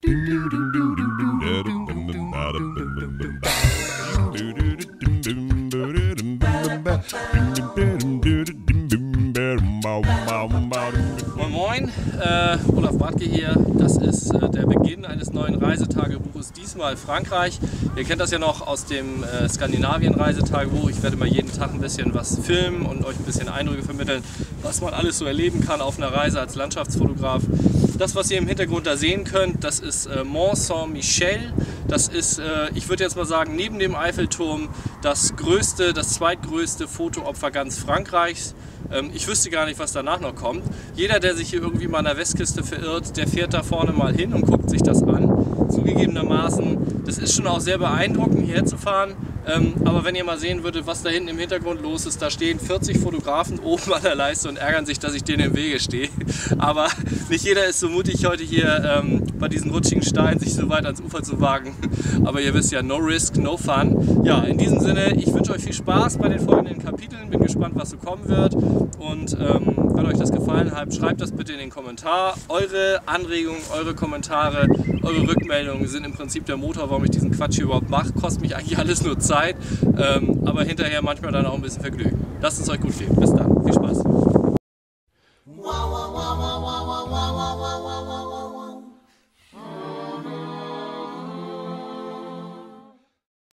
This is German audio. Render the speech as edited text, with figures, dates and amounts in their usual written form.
Moin Moin, Olaf Bartke hier. Das ist der Beginn eines neuen Reisetagebuches, diesmal Frankreich. Ihr kennt das ja noch aus dem Skandinavien-Reisetagebuch. Ich werde mal jeden Tag ein bisschen was filmen und euch ein bisschen Eindrücke vermitteln, was man alles so erleben kann auf einer Reise als Landschaftsfotograf. Das, was ihr im Hintergrund da sehen könnt, das ist Mont Saint-Michel. Das ist, ich würde jetzt mal sagen, neben dem Eiffelturm das zweitgrößte Fotoopfer ganz Frankreichs. Ich wüsste gar nicht, was danach noch kommt. Jeder, der sich hier irgendwie mal an der Westküste verirrt, der fährt da vorne mal hin und guckt sich das an. Zugegebenermaßen, das ist schon auch sehr beeindruckend, hierher zu fahren. Aber wenn ihr mal sehen würdet, was da hinten im Hintergrund los ist, da stehen 40 Fotografen oben an der Leiste und ärgern sich, dass ich denen im Wege stehe. Aber nicht jeder ist so mutig, heute hier bei diesen rutschigen Steinen sich so weit ans Ufer zu wagen. Aber ihr wisst ja, no risk, no fun. Ja, in diesem Sinne, ich wünsche euch viel Spaß bei den folgenden Kapiteln. Bin gespannt, was so kommen wird. Und wenn euch das gefallen hat, schreibt das bitte in den Kommentar. Eure Anregungen, eure Kommentare, eure Rückmeldungen sind im Prinzip der Motor, warum ich diesen Quatsch hier überhaupt mache. Kostet mich eigentlich alles nur Zeit. Aber hinterher manchmal dann auch ein bisschen Vergnügen. Lasst es euch gut gehen. Bis dann. Viel Spaß.